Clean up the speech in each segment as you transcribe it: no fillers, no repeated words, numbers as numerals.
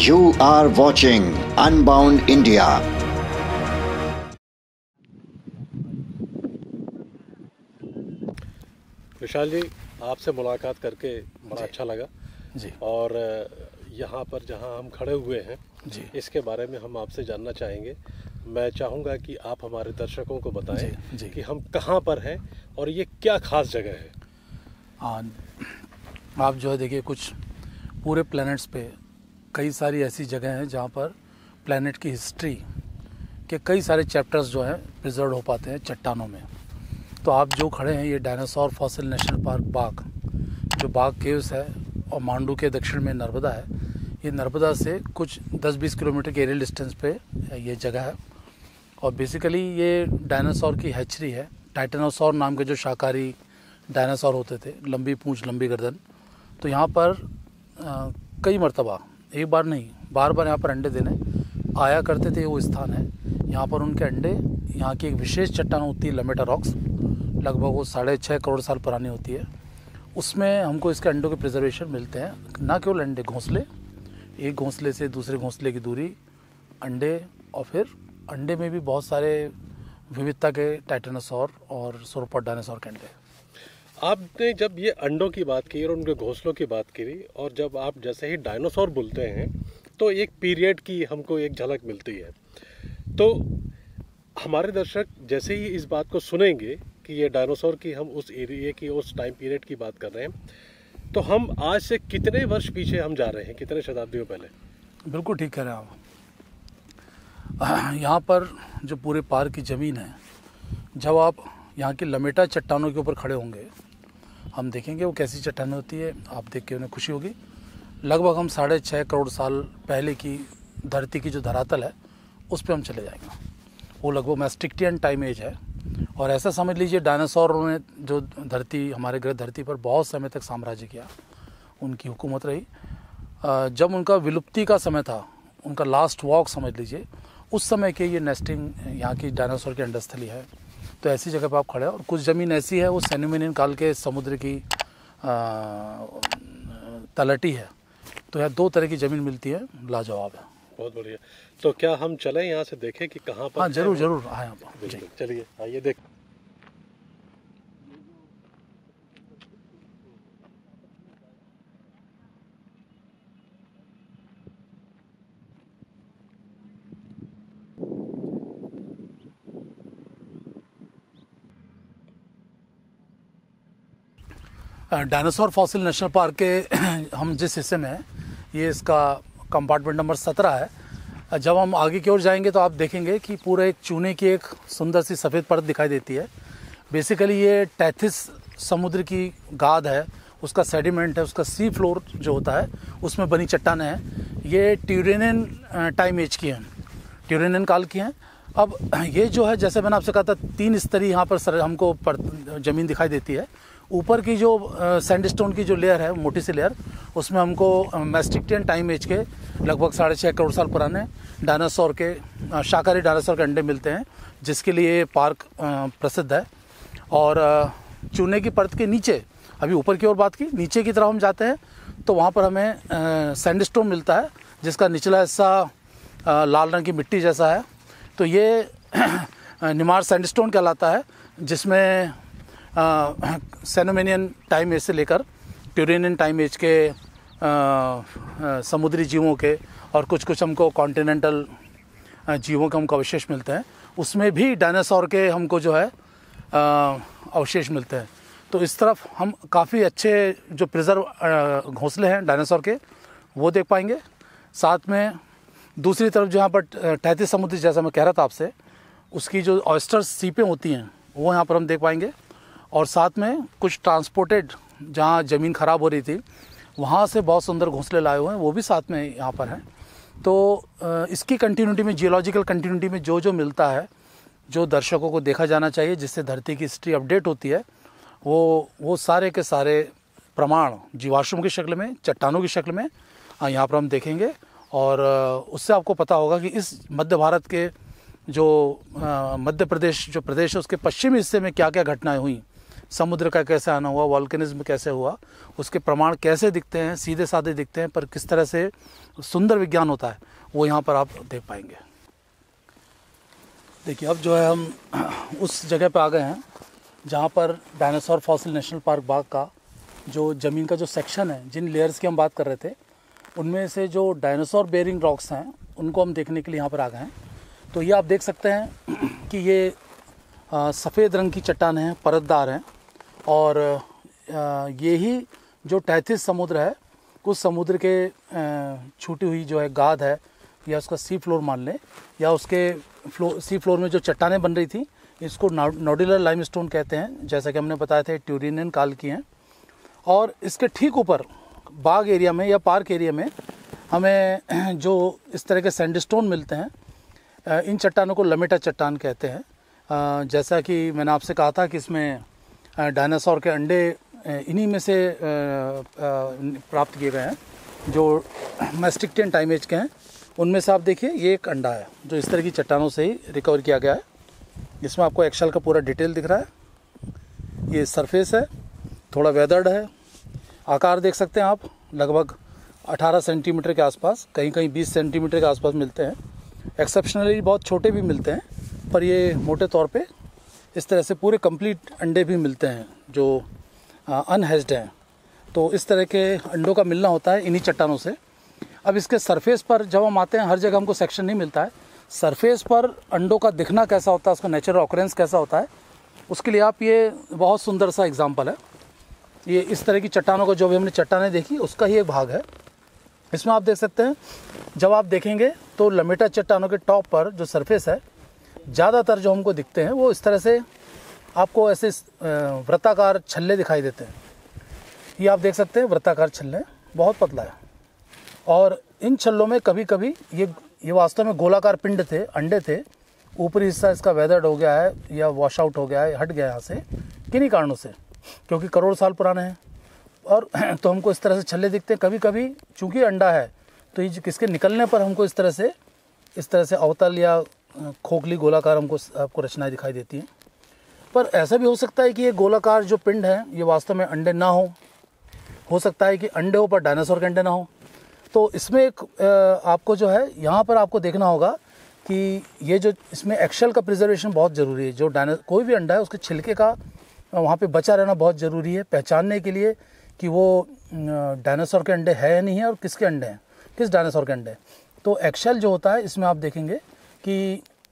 You are watching Unbound India. विशाल जी, आपसे मुलाकात करके बड़ा अच्छा लगा जी। और यहाँ पर जहाँ हम खड़े हुए हैं जी। इसके बारे में हम आपसे जानना चाहेंगे। मैं चाहूँगा कि आप हमारे दर्शकों को बताएं जी। कि हम कहाँ पर हैं और ये क्या खास जगह है। आप जो है देखिए, कुछ पूरे प्लैनेट्स पे कई सारी ऐसी जगह हैं जहाँ पर प्लैनेट की हिस्ट्री के कई सारे चैप्टर्स जो हैं प्रिजर्व हो पाते हैं चट्टानों में। तो आप जो खड़े हैं ये dinosaur fossil national park Bagh, जो बाग केव्स है और मांडू के दक्षिण में नर्मदा है। ये नर्मदा से कुछ 10-20 किलोमीटर के एरियल डिस्टेंस पे ये जगह है और बेसिकली ये डायनासोर की हैचरी है। टाइटेनोसोर नाम के जो शाकाहारी डायनासोर होते थे, लंबी पूंछ लंबी गर्दन, तो यहाँ पर कई मरतबा, एक बार नहीं बार बार यहाँ पर अंडे देने आया करते थे। वो स्थान है, यहाँ पर उनके अंडे, यहाँ की एक विशेष चट्टान होती है लमेटा रॉक्स, लगभग वो 6.5 करोड़ साल पुरानी होती है। उसमें हमको इसके अंडों के प्रिजर्वेशन मिलते हैं। ना केवल अंडे, घोंसले, एक घोंसले से दूसरे घोंसले की दूरी, अंडे, और फिर अंडे में भी बहुत सारे विविधता के टाइटेनोसोर और सोरोपॉड डायनासोर के अंडे। आपने जब ये अंडों की बात की और उनके घोंसलों की बात करी, और जब आप जैसे ही डायनासोर बोलते हैं तो एक पीरियड की हमको एक झलक मिलती है। तो हमारे दर्शक जैसे ही इस बात को सुनेंगे कि ये डायनासोर की, हम उस एरिया की, उस टाइम पीरियड की बात कर रहे हैं, तो हम आज से कितने वर्ष पीछे हम जा रहे हैं, कितने शताब्दियों पहले? बिल्कुल ठीक कह रहे हैं आप। यहाँ पर जो पूरे पार्क की ज़मीन है, जब आप यहाँ की लमेटा चट्टानों के ऊपर खड़े होंगे, हम देखेंगे वो कैसी चट्टानें होती है। आप देख के उन्हें खुशी होगी। लगभग हम 6.5 करोड़ साल पहले की धरती की जो धरातल है उस पर हम चले जाएंगे। वो लगभग मैस्टिक्टियन टाइम एज है और ऐसा समझ लीजिए डायनासोरों ने जो धरती, हमारे ग्रह धरती पर बहुत समय तक साम्राज्य किया, उनकी हुकूमत रही। जब उनका विलुप्ति का समय था, उनका लास्ट वॉक समझ लीजिए, उस समय के ये नेस्टिंग यहाँ की डायनासोर की अंडस्थली है। तो ऐसी जगह पर आप खड़े हैं और कुछ ज़मीन ऐसी है, वो सेनुमिनियन काल के समुद्र की तलहटी है। तो यहाँ 2 तरह की ज़मीन मिलती है, लाजवाब है। बहुत बढ़िया। तो क्या हम चलें यहाँ से, देखें कि कहाँ पर? हाँ, जरूर आए यहाँ पर। चलिए आइए देख। डायनासोर फॉसिल नेशनल पार्क के हम जिस हिस्से में हैं, ये इसका कंपार्टमेंट नंबर 17 है। जब हम आगे की ओर जाएंगे तो आप देखेंगे कि पूरा एक चूने की एक सुंदर सी सफ़ेद परत दिखाई देती है। बेसिकली ये टैथिस समुद्र की गाद है, उसका सेडिमेंट है, उसका सी फ्लोर जो होता है उसमें बनी चट्टानें हैं। ये ट्यूरेनियन टाइम एज की हैं, ट्यूरेनियन काल की हैं। अब ये जो है, जैसे मैंने आपसे कहा था, 3 स्तरीय यहाँ पर हमको ज़मीन दिखाई देती है। ऊपर की जो सैंडस्टोन की जो लेयर है, मोटी सी लेयर, उसमें हमको मैस्टिक्टियन टाइम एज के लगभग 6.5 करोड़ साल पुराने डायनासोर के, शाकाहारी डायनासोर के अंडे मिलते हैं, जिसके लिए पार्क प्रसिद्ध है। और चूने की परत के नीचे, अभी ऊपर की ओर बात की, नीचे की तरफ हम जाते हैं तो वहाँ पर हमें सैंडस्टोन मिलता है, जिसका निचला हिस्सा लाल रंग की मिट्टी जैसा है। तो ये निमार सैंडस्टोन कहलाता है, जिसमें सेनुमिनियन टाइम एज से लेकर ट्यूरेनियन टाइम एज के समुद्री जीवों के और कुछ हमको कॉन्टिनेंटल जीवों के हमको अवशेष मिलते हैं। उसमें भी डायनासोर के हमको जो है अवशेष मिलते हैं। तो इस तरफ हम काफ़ी अच्छे जो प्रिजर्व घोंसले हैं डायनासोर के, वो देख पाएंगे। साथ में दूसरी तरफ जो यहाँ पर टैथिस समुद्र, जैसा मैं कह रहा था आपसे, उसकी जो ऑयस्टर सीपें होती हैं वो यहाँ पर हम देख पाएंगे। और साथ में कुछ ट्रांसपोर्टेड, जहाँ ज़मीन ख़राब हो रही थी, वहाँ से बहुत सुंदर घोंसले लाए हुए हैं, वो भी साथ में यहाँ पर हैं। तो इसकी कंटिन्यूटी में, जियोलॉजिकल कंटिन्यूटी में जो मिलता है, जो दर्शकों को देखा जाना चाहिए, जिससे धरती की हिस्ट्री अपडेट होती है, वो सारे के सारे प्रमाण जीवाश्म की शक्ल में, चट्टानों की शक्ल में यहाँ पर हम देखेंगे। और उससे आपको पता होगा कि इस मध्य भारत के जो मध्य प्रदेश जो प्रदेश है, उसके पश्चिमी हिस्से में क्या क्या घटनाएं हुई, समुद्र का कैसे आना हुआ, वॉल्केनिज्म कैसे हुआ, उसके प्रमाण कैसे दिखते हैं, सीधे साधे दिखते हैं, पर किस तरह से सुंदर विज्ञान होता है वो यहाँ पर आप देख पाएंगे। देखिए अब जो है हम उस जगह पे आ गए हैं जहाँ पर dinosaur fossil national park Bagh का जो ज़मीन का जो सेक्शन है, जिन लेयर्स की हम बात कर रहे थे, उनमें से जो डायनासोर बेरिंग रॉक्स हैं उनको हम देखने के लिए यहाँ पर आ गए हैं। तो ये आप देख सकते हैं कि ये सफ़ेद रंग की चट्टानें हैं, परतदार हैं, और ये ही जो टैथिस समुद्र है, उस समुद्र के छूटी हुई जो है गाद है, या उसका सी फ्लोर मान लें, या उसके सी फ्लोर में जो चट्टानें बन रही थी, इसको नोडुलर लाइमस्टोन कहते हैं, जैसा कि हमने बताया था ट्यूरिनियन काल की हैं। और इसके ठीक ऊपर बाग एरिया में या पार्क एरिया में हमें जो इस तरह के सैंडस्टोन मिलते हैं, इन चट्टानों को लमेटा चट्टान कहते हैं। जैसा कि मैंने आपसे कहा था कि इसमें डायनासोर के अंडे इन्हीं में से प्राप्त किए गए हैं, जो मैस्टिक्टियन टाइम एज के हैं। उनमें से आप देखिए ये एक अंडा है जो इस तरह की चट्टानों से ही रिकवर किया गया है। इसमें आपको एक्शेल का पूरा डिटेल दिख रहा है। ये सरफेस है, थोड़ा वेदर्ड है, आकार देख सकते हैं आप, लगभग 18 सेंटीमीटर के आसपास, कहीं कहीं 20 सेंटीमीटर के आसपास मिलते हैं। एक्सेप्शनली बहुत छोटे भी मिलते हैं, पर ये मोटे तौर पे इस तरह से पूरे कंप्लीट अंडे भी मिलते हैं जो अनहैज्ड हैं। तो इस तरह के अंडों का मिलना होता है इन्हीं चट्टानों से। अब इसके सरफेस पर जब हम आते हैं, हर जगह हमको सेक्शन नहीं मिलता है, सरफेस पर अंडों का दिखना कैसा होता है, उसका नेचुरल ऑकरेंस कैसा होता है, उसके लिए आप ये बहुत सुंदर सा एग्जाम्पल है। ये इस तरह की चट्टानों को जो भी हमने चट्टानें देखी उसका ही एक भाग है। इसमें आप देख सकते हैं, जब आप देखेंगे तो लमेटा चट्टानों के टॉप पर जो सरफेस है, ज़्यादातर जो हमको दिखते हैं वो इस तरह से आपको ऐसे वृत्ताकार छल्ले दिखाई देते हैं। ये आप देख सकते हैं वृत्ताकार छल्ले, बहुत पतला है, और इन छल्लों में कभी कभी ये वास्तव में गोलाकार पिंड थे, अंडे थे। ऊपरी हिस्सा इसका वेदर्ड हो गया है या वॉश आउट हो गया है, हट गया यहाँ से, किन्हीं कारणों से, क्योंकि करोड़ साल पुराने हैं। और तो हमको इस तरह से छल्ले दिखते हैं। कभी कभी चूँकि अंडा है तो ये किसके निकलने पर हमको इस तरह से अवतल या खोखली गोलाकार आपको रचनाएं दिखाई देती हैं। पर ऐसा भी हो सकता है कि ये गोलाकार जो पिंड है ये वास्तव में अंडे ना हो सकता है कि अंडे हो पर डायनासोर के अंडे ना हो। तो इसमें एक आपको जो है यहाँ पर आपको देखना होगा कि ये जो इसमें एक्शेल का प्रिजर्वेशन बहुत ज़रूरी है। जो कोई भी अंडा है उसके छिलके का वहाँ पे बचा रहना बहुत ज़रूरी है, पहचानने के लिए कि वो डायनासोर के अंडे है या नहीं है, और किसके अंडे हैं, किस डायनासोर के अंडे। तो एक्शेल जो होता है इसमें आप देखेंगे कि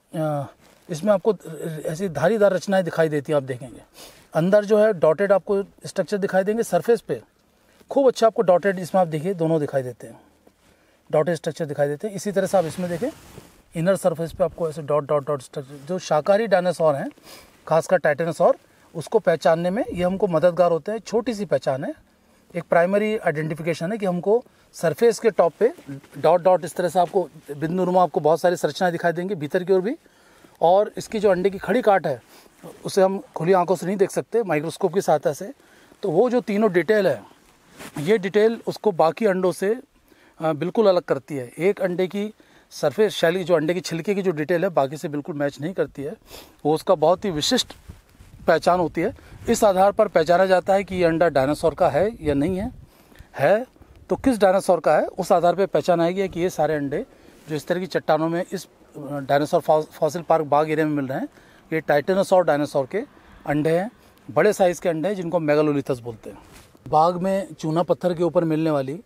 इसमें आपको ऐसी धारीदार रचनाएं दिखाई देती हैं। आप देखेंगे अंदर जो है डॉटेड आपको स्ट्रक्चर दिखाई देंगे, सरफेस पे खूब अच्छा आपको डॉटेड, इसमें आप देखिए दोनों दिखाई देते हैं, डॉटेड स्ट्रक्चर दिखाई देते हैं। इसी तरह से आप इसमें देखें इनर सरफेस पे आपको ऐसे डॉट डॉट डॉट स्ट्रक्चर। जो शाकाहारी डायनासोर हैं, खासकर टाइटेनोसॉर, उसको पहचानने में ये हमको मददगार होते हैं। छोटी सी पहचान है, एक प्राइमरी आइडेंटिफिकेशन है कि हमको सरफेस के टॉप पे डॉट डॉट इस तरह से आपको बिंदुनुमा आपको बहुत सारी संरचनाएं दिखाई देंगी भीतर की ओर भी। और इसकी जो अंडे की खड़ी काट है उसे हम खुली आंखों से नहीं देख सकते, माइक्रोस्कोप की सहायता से। तो वो जो तीनों डिटेल है, ये डिटेल उसको बाकी अंडों से बिल्कुल अलग करती है। एक अंडे की सरफेस शैली, जो अंडे की छिलके की जो डिटेल है, बाकी से बिल्कुल मैच नहीं करती है। वो उसका बहुत ही विशिष्ट पहचान होती है। इस आधार पर पहचाना जाता है कि ये अंडा डायनासोर का है या नहीं है तो किस डायनासोर का है, उस आधार पर पहचान आएगी कि ये सारे अंडे जो इस तरह की चट्टानों में इस dinosaur fossil park Bagh area में मिल रहे हैं, ये टाइटेनोसॉर डायनासोर के अंडे हैं, बड़े साइज़ के अंडे हैं जिनको मेगालोलिथस बोलते हैं। बाग में चूना पत्थर के ऊपर मिलने वाली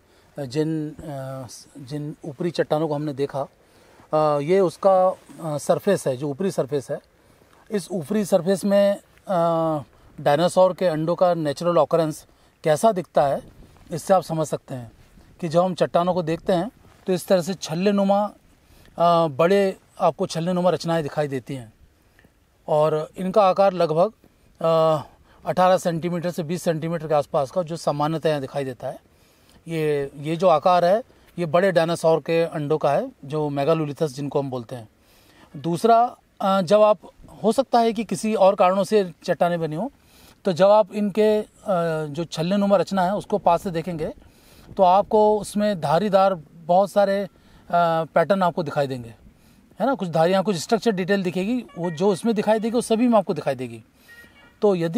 जिन ऊपरी चट्टानों को हमने देखा, ये उसका सरफेस है, जो ऊपरी सरफेस है। इस ऊपरी सरफेस में डायनासोर के अंडों का नेचुरल ऑकरेंस कैसा दिखता है, इससे आप समझ सकते हैं कि जब हम चट्टानों को देखते हैं तो इस तरह से छल्लेनुमा बड़े आपको छल्लेनुमा रचनाएं दिखाई देती हैं, और इनका आकार लगभग 18 सेंटीमीटर से 20 सेंटीमीटर के आसपास का जो सामान्यतः दिखाई देता है। ये जो आकार है ये बड़े डायनासोर के अंडों का है, जो मेगालोलिथस जिनको हम बोलते हैं। दूसरा, जब आप, हो सकता है कि किसी और कारणों से चट्टानें बनी हो, तो जब आप इनके जो छल्लेनुमा रचना है उसको पास से देखेंगे तो आपको उसमें धारीदार बहुत सारे पैटर्न आपको दिखाई देंगे, है ना। कुछ धारियाँ, कुछ स्ट्रक्चर डिटेल दिखेगी, वो जो इसमें दिखाई देगी वो सभी में आपको दिखाई देगी। तो यदि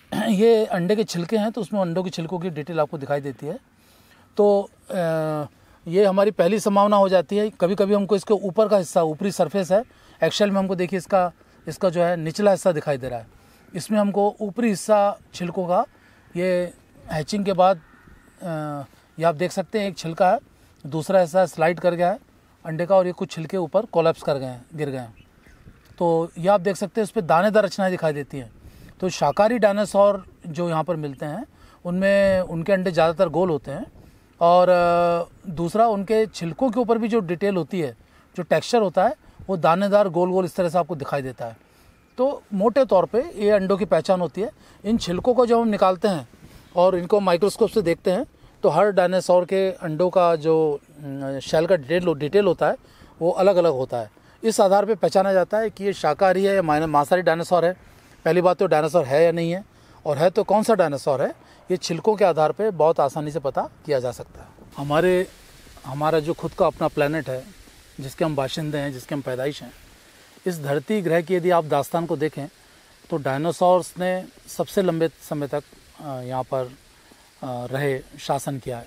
ये अंडे के छिलके हैं, तो उसमें अंडों के छिलकों की डिटेल आपको दिखाई देती है। तो ये हमारी पहली संभावना हो जाती है। कभी कभी हमको इसके ऊपर का हिस्सा, ऊपरी सरफेस है एक्शेल में, हमको देखिए इसका जो है निचला हिस्सा दिखाई दे रहा है। इसमें हमको ऊपरी हिस्सा छिलकों का, ये हैचिंग के बाद ये आप देख सकते हैं, एक छिलका है, दूसरा हिस्सा स्लाइड कर गया है अंडे का, और ये कुछ छिलके ऊपर कोलैप्स कर गए हैं, गिर गए हैं। तो ये आप देख सकते हैं उस पर दानेदार रचनाएं दिखाई देती हैं। तो शाकाहारी डायनासोर जो यहाँ पर मिलते हैं उनमें उनके अंडे ज़्यादातर गोल होते हैं, और दूसरा उनके छिलकों के ऊपर भी जो डिटेल होती है, जो टेक्सचर होता है, वो दानेदार गोल गोल इस तरह से आपको दिखाई देता है। तो मोटे तौर पे ये अंडों की पहचान होती है। इन छिलकों को जब हम निकालते हैं और इनको माइक्रोस्कोप से देखते हैं तो हर डायनासोर के अंडों का जो शेल का डिटेल होता है वो अलग अलग होता है। इस आधार पे पहचाना जाता है कि ये शाकाहारी है या मांसाहारी डायनासोर है। पहली बात तो डायनासोर है या नहीं है, और है तो कौन सा डायनासोर है, ये छिलकों के आधार पे बहुत आसानी से पता किया जा सकता है। हमारा जो खुद का अपना प्लेनेट है, जिसके हम बाशिंदे हैं, जिसके हम पैदाइश हैं, इस धरती ग्रह की यदि आप दास्तान को देखें तो डायनासोर्स ने सबसे लंबे समय तक यहाँ पर रहे, शासन किया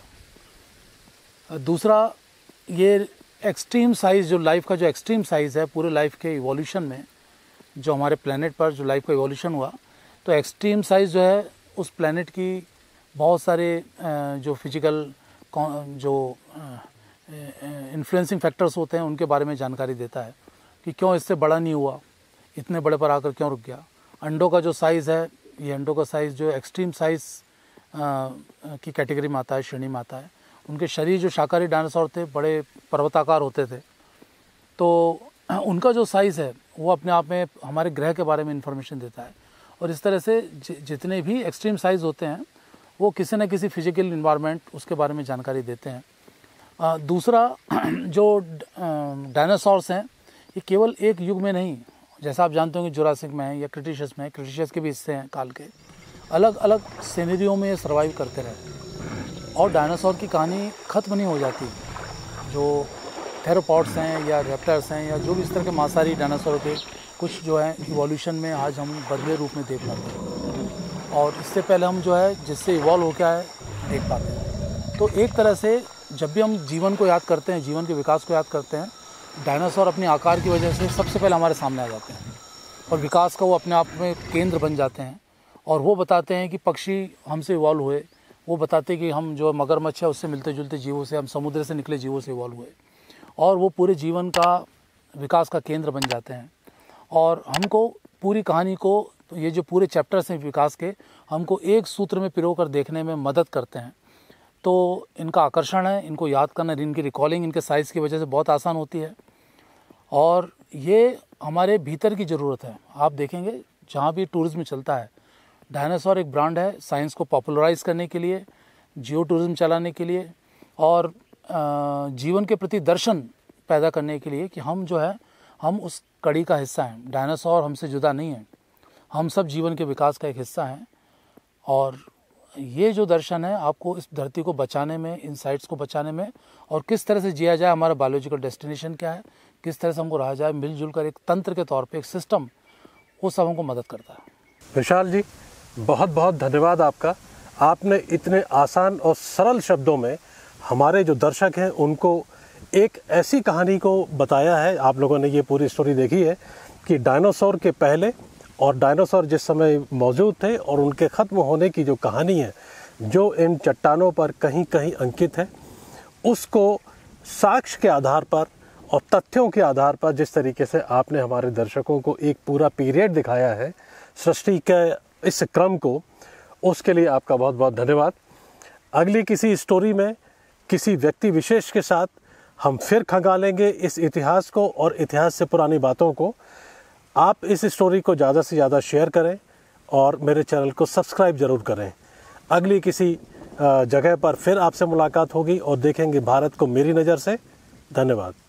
है। दूसरा, ये एक्सट्रीम साइज़, जो लाइफ का जो एक्सट्रीम साइज़ है पूरे लाइफ के इवोल्यूशन में, जो हमारे प्लेनेट पर जो लाइफ का इवोल्यूशन हुआ, तो एक्सट्रीम साइज़ जो है उस प्लेनेट की बहुत सारे जो फिजिकल जो इन्फ्लुएंसिंग फैक्टर्स होते हैं उनके बारे में जानकारी देता है कि क्यों इससे बड़ा नहीं हुआ, इतने बड़े पर आकर क्यों रुक गया। अंडों का जो साइज़ है, ये अंडों का साइज़ जो एक्सट्रीम साइज़ की कैटेगरी में आता है, श्रेणी में आता है। उनके शरीर, जो शाकाहारी डायनासोर थे, बड़े पर्वताकार होते थे, तो उनका जो साइज़ है वो अपने आप में हमारे ग्रह के बारे में इंफॉर्मेशन देता है। और इस तरह से जितने भी एक्सट्रीम साइज़ होते हैं वो किसी न किसी फिजिकल इन्वायरमेंट उसके बारे में जानकारी देते हैं। दूसरा, जो डायनासोर्स हैं ये केवल एक युग में नहीं, जैसा आप जानते होंगे जुरासिक में है या क्रिटिशियस में है, क्रिटिशियस के भी हिस्से हैं काल के, अलग अलग सिनेरियो में ये सर्वाइव करते रहे। और डायनासोर की कहानी ख़त्म नहीं हो जाती। जो थेरोपॉड्स हैं या रेप्टाइल्स हैं या जो भी इस तरह के मांसाहारी डायनासोर के कुछ जो है इवोल्यूशन में आज हम बदले रूप में देख पाते हैं, और इससे पहले हम जो है जिससे इवॉल्व हो गया है देख पाते हैं। तो एक तरह से जब भी हम जीवन को याद करते हैं, जीवन के विकास को याद करते हैं, डायनासोर अपने आकार की वजह से सबसे पहले हमारे सामने आ जाते हैं, और विकास का वो अपने आप में केंद्र बन जाते हैं। और वो बताते हैं कि पक्षी हमसे इवॉल्व हुए, वो बताते हैं कि हम जो मगरमच्छ है उससे मिलते जुलते जीवों से, हम समुद्र से निकले जीवों से इवॉल्व हुए, और वो पूरे जीवन का विकास का केंद्र बन जाते हैं। और हमको पूरी कहानी को, तो ये जो पूरे चैप्टर्स हैं विकास के, हमको एक सूत्र में पिरो कर देखने में मदद करते हैं। तो इनका आकर्षण है, इनको याद करना, इनकी रिकॉलिंग इनके साइज़ की वजह से बहुत आसान होती है, और ये हमारे भीतर की ज़रूरत है। आप देखेंगे जहाँ भी टूरिज़्म चलता है, डायनासोर एक ब्रांड है साइंस को पॉपुलराइज़ करने के लिए, जियो टूरिज़्म चलाने के लिए, और जीवन के प्रति दर्शन पैदा करने के लिए कि हम जो है हम उस कड़ी का हिस्सा हैं। डायनासोर हमसे जुदा नहीं है, हम सब जीवन के विकास का एक हिस्सा हैं। और ये जो दर्शन है आपको इस धरती को बचाने में, इन साइट्स को बचाने में, और किस तरह से जिया जाए, हमारा बायोलॉजिकल डेस्टिनेशन क्या है, किस तरह से हमको रहा जाए मिलजुल कर एक तंत्र के तौर पे, एक सिस्टम, वो सब हमको मदद करता है। विशाल जी, बहुत बहुत धन्यवाद आपका। आपने इतने आसान और सरल शब्दों में हमारे जो दर्शक हैं उनको एक ऐसी कहानी को बताया है। आप लोगों ने ये पूरी स्टोरी देखी है कि डायनासोर के पहले और डायनासोर जिस समय मौजूद थे और उनके ख़त्म होने की जो कहानी है, जो इन चट्टानों पर कहीं कहीं अंकित है, उसको साक्ष्य के आधार पर और तथ्यों के आधार पर जिस तरीके से आपने हमारे दर्शकों को एक पूरा पीरियड दिखाया है सृष्टि के इस क्रम को, उसके लिए आपका बहुत बहुत धन्यवाद। अगली किसी स्टोरी में किसी व्यक्ति विशेष के साथ हम फिर खंगालेंगे इस इतिहास को और इतिहास से पुरानी बातों को। आप इस स्टोरी को ज़्यादा से ज़्यादा शेयर करें और मेरे चैनल को सब्सक्राइब ज़रूर करें। अगली किसी जगह पर फिर आपसे मुलाकात होगी और देखेंगे भारत को मेरी नज़र से। धन्यवाद।